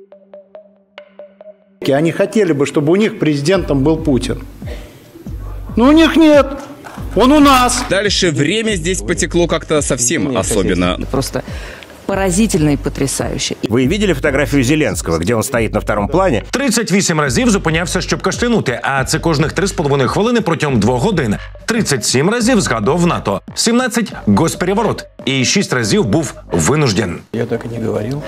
Они хотели бы, чтобы у них президентом был Путин. Но у них нет. Он у нас. Дальше время здесь потекло как-то совсем особенно. Просто поразительно и потрясающе. Ви видели фотографію Зеленського, де він стоїть на второму плані? 38 разів зупинявся, щоб кашлянути, а це кожних 3,5 хвилини протягом 2 годин. 37 разів згадував НАТО, 17 – госпереворот і 6 разів був винужден. Я так і не говорив.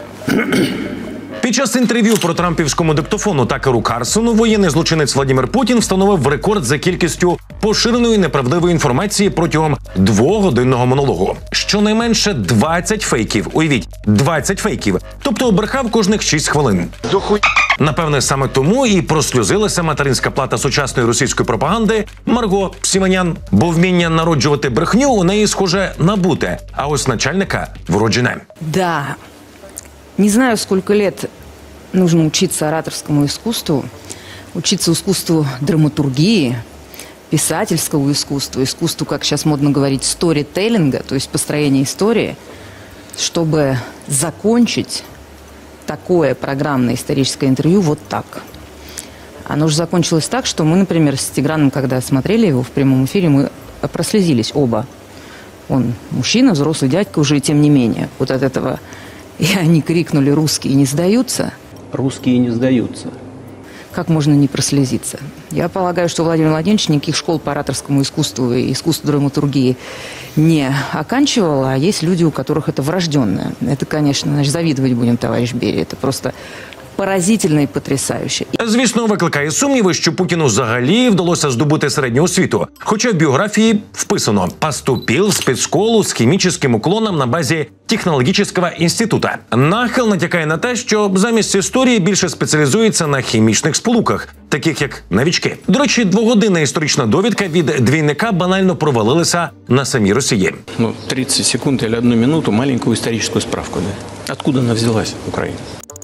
Під час інтерв'ю про трампівському диктофону Такеру Карлсону воєнний злочинець Владимир Путін встановив рекорд за кількістю поширеної неправдивої інформації протягом 2-годинного монологу. Щонайменше 20 фейків. Уявіть, 20 фейків. Тобто обрехав кожних 6 хвилин. Напевне, саме тому і прослюзилася материнська плата сучасної російської пропаганди Марго Сіманян. Бо вміння народжувати брехню у неї схоже набуте, а ось начальника вроджене. Да. Не знаю, сколько лет нужно учиться ораторскому искусству, учиться искусству драматургии, писательскому искусству, искусству, как сейчас модно говорить, сторителлинга, то есть построения истории, чтобы закончить такое программное историческое интервью вот так. Оно же закончилось так, что мы, например, с Тиграном, когда смотрели его в прямом эфире, мы прослезились оба. Он мужчина, взрослый дядька уже, и тем не менее, вот от этого... И они крикнули: «Русские не сдаются». Русские не сдаются. Как можно не прослезиться? Я полагаю, что Владимир Владимирович никаких школ по ораторскому искусству и искусству драматургии не оканчивал, а есть люди, у которых это врожденное. Это, конечно, значит, завидовать будем, товарищ Берия. Это просто поразительно і потрясающе. Звісно, викликає сумніви, що Путіну взагалі вдалося здобути середню освіту. Хоча в біографії вписано «поступил в спецшколу з хімічним уклоном на базі технологічного інституту». Нахил натякає на те, що замість історії більше спеціалізується на хімічних сполуках, таких як новички. До речі, 2-годинна історична довідка від двійника банально провалилася на самій Росії. 30 секунд или 1 минуту маленькую историческую справку. Да? Откуда она взялась в Украине?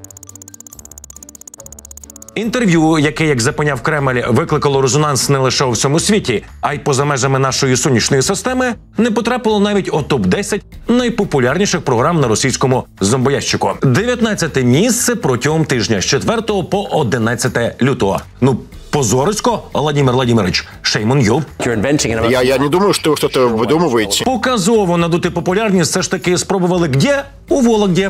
Інтерв'ю, яке, як запевняв Кремль, викликало резонанс не лише у всьому світі, а й поза межами нашої сонячної системи, не потрапило навіть у топ-10 найпопулярніших програм на російському зомбоящику. 19-те місце протягом тижня з 4 по 11 лютого. Позорисько, Владимир Владимирович, shame on you. Я не думаю, что вы что-то выдумываете. Показово надути популярність все ж таки спробували где? У Вологді.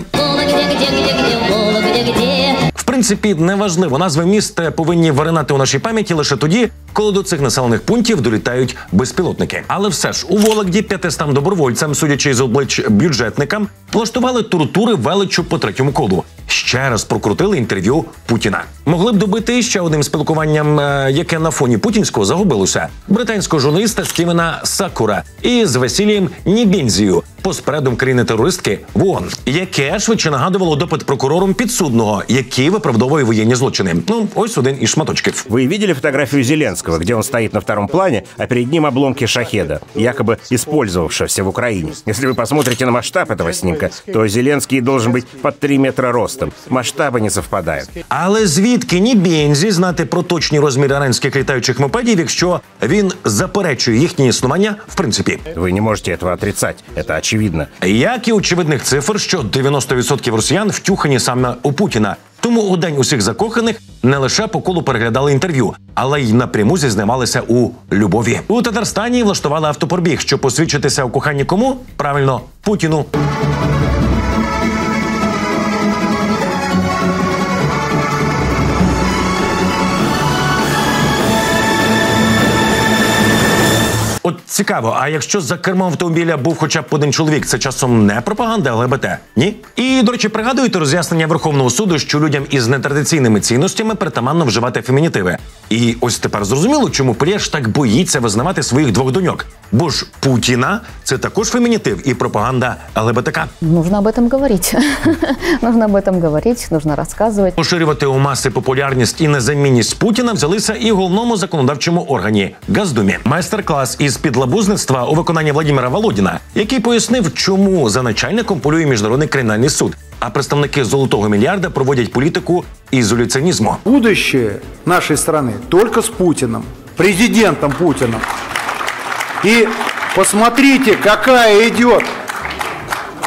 В принципі, неважливо. Назви міст повинні виринати у нашій пам'яті лише тоді, коли до цих населених пунктів долітають безпілотники. Але все ж, у Вологді 500 добровольцям, судячи з облич бюджетникам, влаштували тортури величчю по 3-му колу. Ще раз прокрутили інтерв'ю Путіна. Могли б добити ще одним спілкуванням, яке на фоні путінського загубилося, британського журналіста Стівена Сакура із Василієм Нібензією, постпредом країни-терористки в ООН, яке швидше нагадувало допит прокурором підсудного, який виправдовує воєнні злочини. Ось один із шматочків. Ви видели фотографію Зеленського, де він стоїть на втором плані, а перед ним обломки шахеда, якобы использовавшегося в Украине. Если вы посмотрите на масштаб этого снимка, то Зеленский должен быть под 3 метра ростом. Масштаби не совпадають. Але звідки Нібензі знати про точні розміри іранських літаючих мопедів, якщо він заперечує їхнє існування в принципі? Ви не можете этого отрицать, это очевидно. Як і очевидних цифр, що 90% росіян втюхані саме у Путіна. Тому у день усіх закоханих не лише по колу переглядали інтерв'ю, але й напряму зізнавалися у любові. У Татарстані влаштували автопробіг, щоб посвідчитися у коханні кому? Правильно, Путіну. От цікаво, а якщо за кермом автомобіля був хоча б один чоловік, це часом не пропаганда ЛГБТ? Ні? І, до речі, пригадуєте роз'яснення Верховного суду, що людям із нетрадиційними цінностями притаманно вживати фемінітиви. І ось тепер зрозуміло, чому Прєш так боїться визнавати своїх 2 доньок. Бо ж Путіна – це також фемінітив і пропаганда ЛГБТК. Нужно об этом говорить. Нужно об этом говорить, нужно рассказывать. Поширювати у маси популярність і незамінність Путіна взялися і головному законодавчому органі – Госдумі. Майстер-клас із підлабузництва у виконанні Владимира Володіна, який пояснив, чому за начальником полює Міжнародний кримінальний суд, а представники «Золотого мільярда» проводять політику ізоляціонізму. Будущее нашей страны только с Путиным, президентом Путиным. И посмотрите, какая идет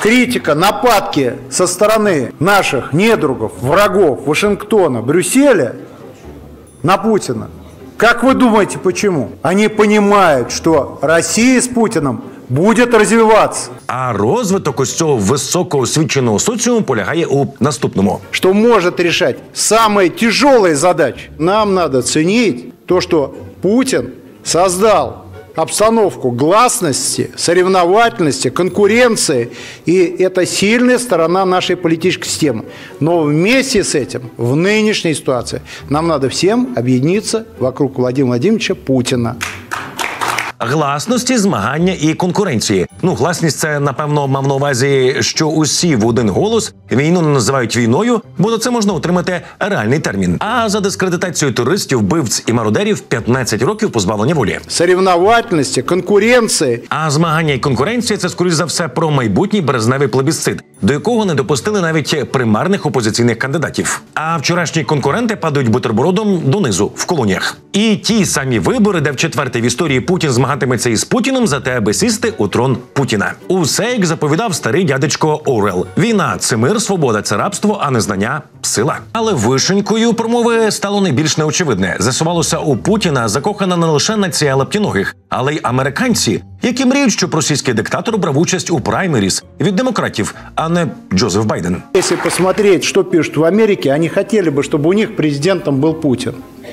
критика, нападки со стороны наших недругов, врагов Вашингтона, Брюсселя на Путина. Как вы думаете, почему? Они понимают, что Россия с Путиным буде розвиватися. А розвиток ось цього високоосвіченого соціуму полягає у наступному. Что может решать самые тяжелые задачи. Нам надо ценить то, что Путин создал обстановку гласности, соревновательности, конкуренции. И это сильная сторона нашей политической системы. Но вместе с этим, в нынешней ситуации, нам надо всем объединиться вокруг Владимира Владимировича Путина. Гласності, змагання і конкуренції. Гласність – це, напевно, мав на увазі, що усі в один голос війну не називають війною, бо за це можна отримати реальний термін. А за дискредитацію терористів, вбивць і мародерів 15 років позбавлення волі. Соревновательності, конкуренції. А змагання і конкуренція – це, скоріш за все, про майбутній березневий плебісцит, до якого не допустили навіть примарних опозиційних кандидатів. А вчорашні конкуренти падають бутербродом донизу, в колоніях. І ті самі вибори, де в четвертий в історії Путін змагатиметься із Путіним за те, аби сісти у трон Путіна. Усе, як заповідав старий дядечко Орвелл. Війна – це мир, свобода – це рабство, а незнання – сила. Але вишенькою промови стало найбільш неочевидне. З'ясувалося, у Путіна закохана не лише нація лаптіногих, але й американці, які мріють, щоб російський диктатор брав участь у праймеріс від демократів, а не Джозеф Байден. Если посмотреть, что пишут в Америке, они хотели бы, чтобы у них президентом был Путин.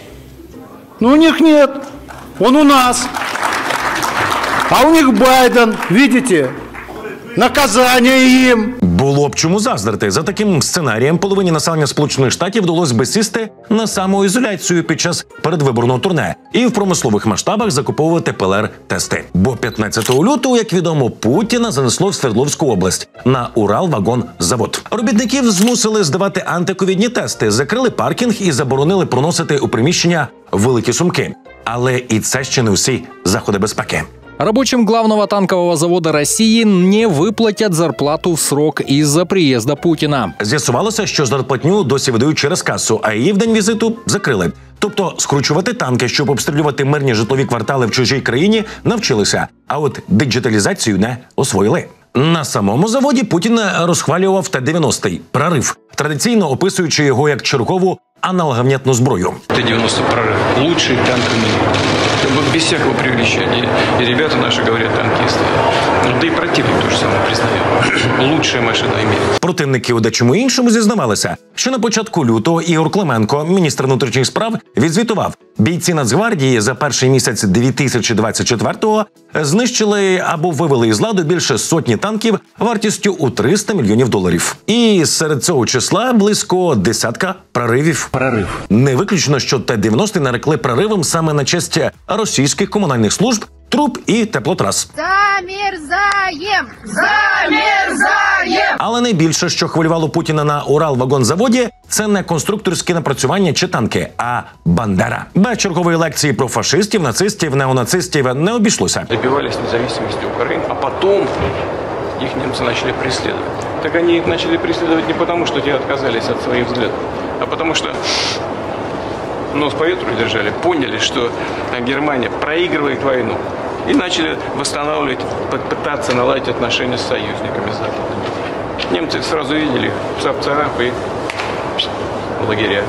Но у них нет. Он у нас. А у них Байден. Видите? Наказание им. Було б чому заздрити. За таким сценарієм половині населення Сполучених Штатів вдалося би сісти на самоізоляцію під час передвиборного турне і в промислових масштабах закуповувати ПЛР-тести. Бо 15 лютого, як відомо, Путіна занесло в Свердловську область на Уралвагонзавод. Робітників змусили здавати антиковідні тести, закрили паркінг і заборонили проносити у приміщення великі сумки. Але і це ще не всі заходи безпеки. Рабочим главного танкового завода России не выплатят зарплату в срок из-за приезда Путина. З'ясувалося, що зарплатню досі видають через касу, а її в день візиту закрили. Тобто скручувати танки, щоб обстрілювати мирні житлові квартали в чужій країні, навчилися, а от диджиталізацію не освоїли. На самому заводі Путін розхвалював Т-90 – прорив, традиційно описуючи його як чергову аналоговнятну зброю. Т-90 прорыв. Лучший танк в мире. Без всякого преувеличения. И ребята наши говорят, танкисты. Да и противник тоже самое признает. Лучшая машина в мире. Противники у дечому іншому зізнавалися, що на початку лютого Ігор Клименко, міністр внутрішніх справ, відзвітував, бійці Нацгвардії за перший місяць 2024-го знищили або вивели із ладу більше сотні танків вартістю у $300 мільйонів. І серед цього числа близько десятка проривів. Не виключно, що Т-90 нарекли проривом саме на честь російських комунальних служб, труб і теплотрас. Замерзаєм! Замерзаєм! Але найбільше, що хвилювало Путіна на Уралвагонзаводі, це не конструкторські напрацювання чи танки, а Бандера. Без чергової лекції про фашистів, нацистів, неонацистів не обійшлося. Добивались независимости Украины, а потом их немцы начали преследовать. Так они их начали преследовать не потому, что те отказались от своих взглядов, а потому что нос по ветру держали, поняли, что Германия проигрывает войну. И начали восстанавливать, пытаться наладить отношения с союзниками Запада. Немцы сразу видели их, цап-царап и в лагеря.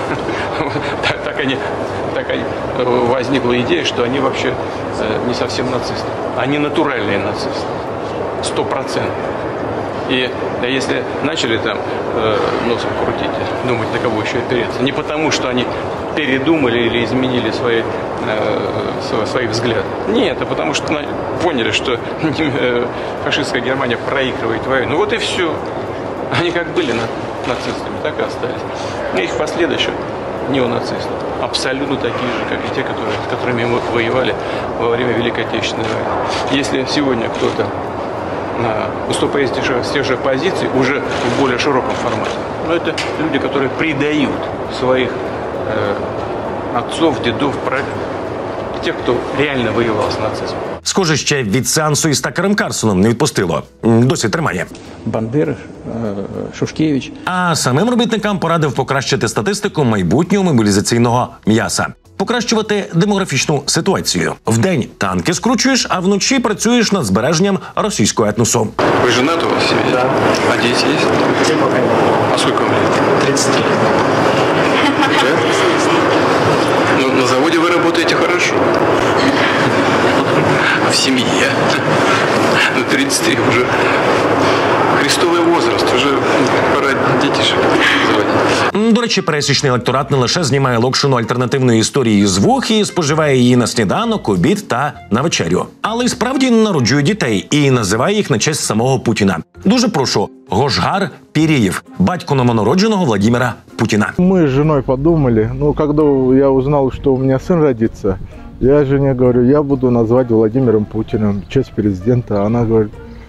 Так возникла идея, что они вообще не совсем нацисты. Они натуральные нацисты. 100%. И если начали там носом крутить, думать, на кого еще опереться, не потому, что они передумали или изменили свои взгляды. Нет, а потому что поняли, что фашистская Германия проигрывает войну. Ну вот и все. Они как были нацистами, так и остались. И их последующих неонацистов абсолютно такие же, как и те, с которыми мы воевали во время Великой Отечественной войны. Если сегодня кто-то выступает с тех же позиций, уже в более широком формате, но это люди, которые предают своих отцов, дедов, прадедов, тех, кто реально воевал с нацизмом. Схоже, ще від сеансу із Такером Карсоном не відпустило. Досі тримає. Бандера, Шушкевич. А самим робітникам порадив покращити статистику майбутнього мобілізаційного м'яса. покращувати демографічну ситуацію. Вдень танки скручуєш, а вночі працюєш над збереженням російського етносу. Вы женаты у вас в семье? Да. А дети есть? А сколько вам лет? 33. Да? Ну, на заводе вы работаете хорошо. А в семье? Ну, 33 уже христовий возраст, вже пора дітішек заводити. До речі, пересічний електорат не лише знімає локшину альтернативної історії з вух і споживає її на сніданок, обід та на вечерю. Але й справді народжує дітей і називає їх на честь самого Путіна. Дуже прошу, Гошгар Пірієв, батько новонародженого Владимира Путіна. Мы с женой подумали, когда я узнал, что у меня сын родится, я жене говорю, я буду назвать Владимиром Путиным, в честь президента. Она говорит,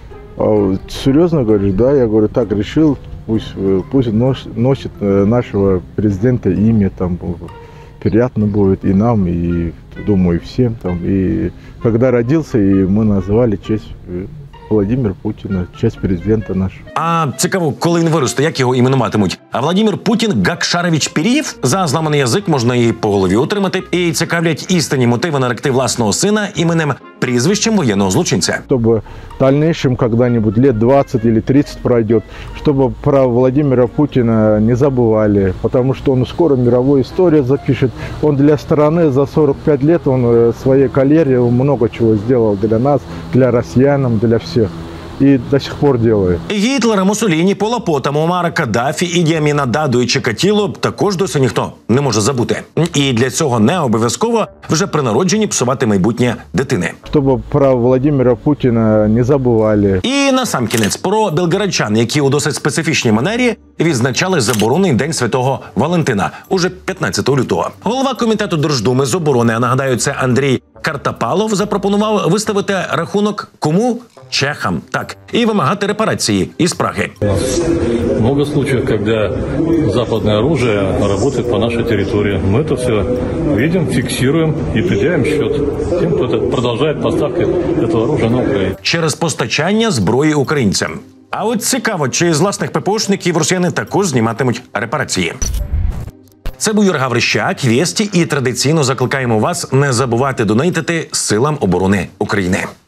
серьезно говоришь? Да, я говорю, так решил, пусть носит нашего президента имя, там приятно будет и нам, и, думаю, всем. Там. И когда родился, и мы назвали честь Владимир Путіна, честь президента нашого. А цікаво, коли він виросте, як його іменуватимуть? А Владимир Путін Гакшарович Пірієв? За зламаний язик можна і по голові отримати. І цікавлять істинні мотиви наректи власного сина іменем, прізвищем воєнного злочинця. Чтобы в дальнейшем когда-нибудь лет 20 или 30 пройдет, чтобы про Владимира Путина не забывали, потому что он скоро мировую историю запишет. Он для страны за 45 лет, он в своей карьере много чего сделал для нас, для россиян, для всех. І до сих пор делает. Гітлера, Муссоліні, Пола Пота, Муаммара Каддафі, Іді Аміна Даду і Чикатіло також досі ніхто не може забути. І для цього не обов'язково вже при народженні псувати майбутнє дитини. Щоб про Владимира Путіна не забували. І насамкінець про білгородчан, які у досить специфічній манері відзначали заборонений День Святого Валентина уже 15 лютого. Голова комітету Держдуми з оборони, а нагадаю, це Андрій Картапалов, запропонував виставити рахунок кому? Чехам. Так. І вимагати репарації із Праги. Много случаев, когда западное оружие работает по нашей территории. Мы это все видим, фиксируем и предъявим счет тем, кто продолжает поставки этого оружия на Украину. Через постачання зброї українцям. А от цікаво, чи з власних ППОшників росіяни також зніматимуть репарації. Це був Юрій Гаврищак, Вєсті, і традиційно закликаємо вас не забувати донейтити Силам оборони України.